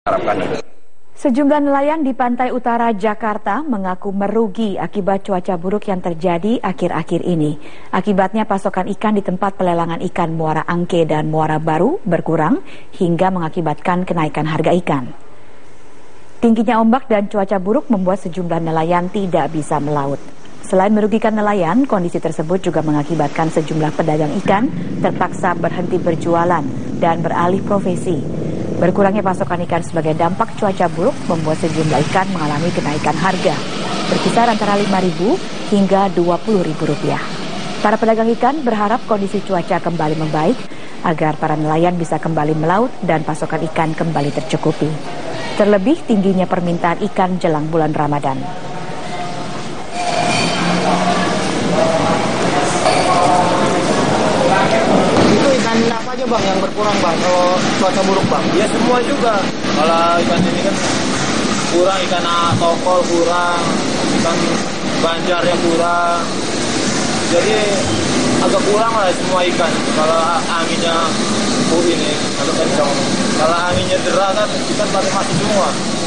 harapkan. Sejumlah nelayan di pantai utara Jakarta mengaku merugi akibat cuaca buruk yang terjadi akhir-akhir ini. Akibatnya pasokan ikan di tempat pelelangan ikan Muara Angke dan Muara Baru berkurang hingga mengakibatkan kenaikan harga ikan. Tingginya ombak dan cuaca buruk membuat sejumlah nelayan tidak bisa melaut. Selain merugikan nelayan, kondisi tersebut juga mengakibatkan sejumlah pedagang ikan terpaksa berhenti berjualan dan beralih profesi. Berkurangnya pasokan ikan sebagai dampak cuaca buruk membuat sejumlah ikan mengalami kenaikan harga, berkisar antara Rp5.000 hingga Rp20.000. Para pedagang ikan berharap kondisi cuaca kembali membaik agar para nelayan bisa kembali melaut dan pasokan ikan kembali tercukupi. Terlebih tingginya permintaan ikan jelang bulan Ramadan. Apa aja bang yang berkurang bang kalau cuaca buruk bang? Ya semua juga. Kalau ikan ini kan kurang, ikan tokol kurang, ikan banjarnya kurang. Jadi agak kurang lah semua ikan. Kalau anginnya ini agak kencang. Kalau anginnya deras kan ikan pada mati semua.